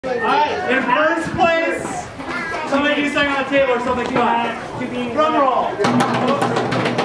Alright, in first place, somebody do something on the table or something fun. Drum roll.